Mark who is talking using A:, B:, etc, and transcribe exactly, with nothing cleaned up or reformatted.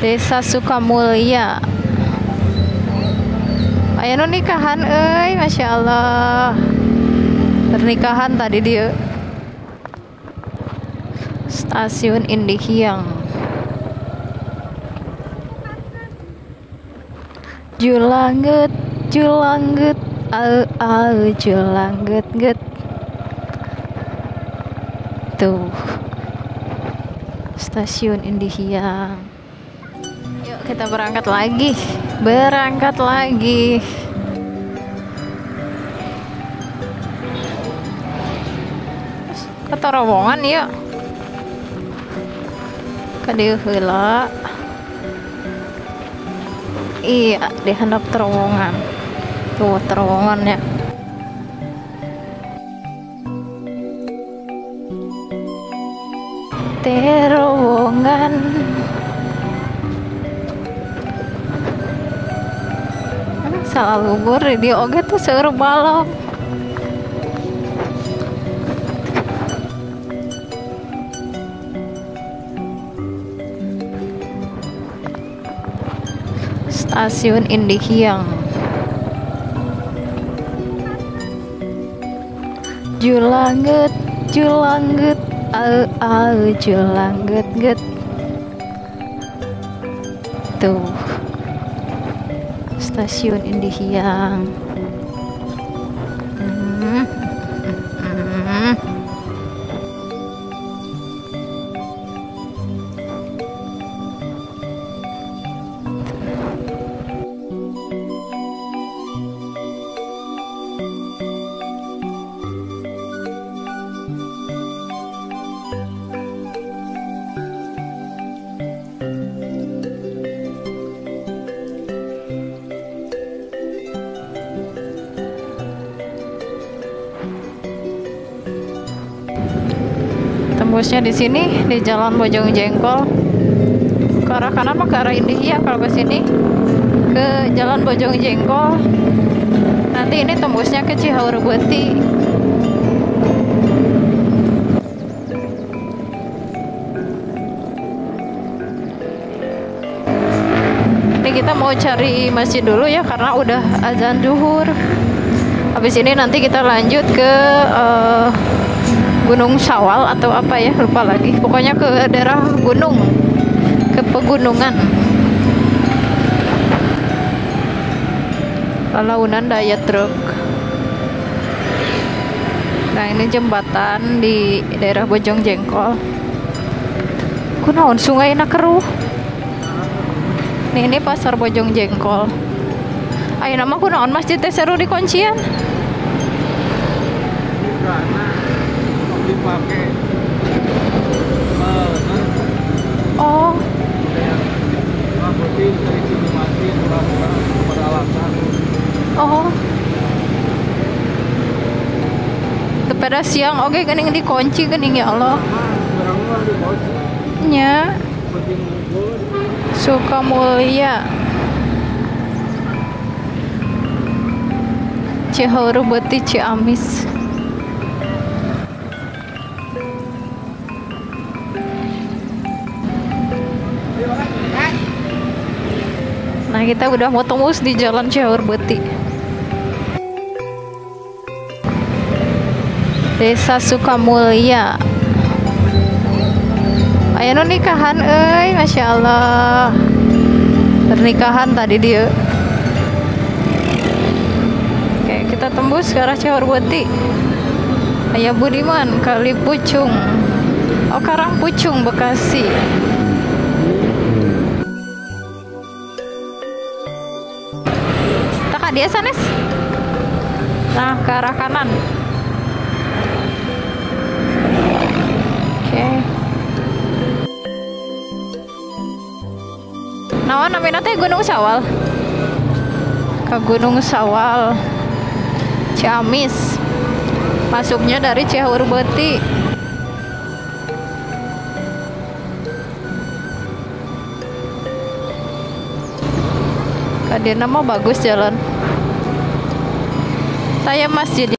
A: Desa Sukamulya. Aya nu nikahan euy, Masya Allah. Pernikahan tadi dia. Stasiun Indihiyang. Julangget, julangget, au au julangget get. Tuh. Stasiun Indihiyang. Yuk kita berangkat lagi. Berangkat lagi. Ke terowongan yuk. Ke dieu heula. Iya, di handap terowongan. Tuh terowongannya. Terowongan. Salah lugur di oge tuh seueur balap. Stasiun Indihiyang. Julangget, julangget, au au julangget get. Tuh. Stasiun Indihiyang. Hmm. Hmm. Tembusnya di sini di Jalan Bojong Jengkol. Ke arah kanan mah ke arah Indihiyang, kalau ke sini ke Jalan Bojong Jengkol. Nanti ini tembusnya ke Cihaureubeut. Ini kita mau cari masjid dulu ya karena udah azan zuhur. Habis ini nanti kita lanjut ke uh, Gunung Sawal atau apa ya, lupa lagi. Pokoknya ke daerah gunung, ke pegunungan. Lalaunan daya truk. Nah ini jembatan di daerah Bojong Jengkol. Kunaon sungai na keruh. Nih ini pasar Bojong Jengkol. Ayo nama kunaon masjid teh seru di kuncian.
B: Dipakai
A: oh oh tepeda siang oke okay, gening dikunci gening ya Allah nya Sukamulya Cihaureubeut Ciamis. Nah kita udah mau tembus di Jalan Cihaureubeut. Desa Sukamulya. Aya nu nikahan euy, Masya Allah. Pernikahan tadi dia. Oke kita tembus ke arah Cihaureubeut. Aya Budiman Kali Pucung. Oh Karang Pucung Bekasi. Dia sanes. Nah, ke arah kanan. Oke. Okay. Naon namina teh Gunung Sawal? Ke Gunung Sawal. Ciamis. Masuknya dari Cihaureubeut. Kadena mah bagus jalan. Saya masjid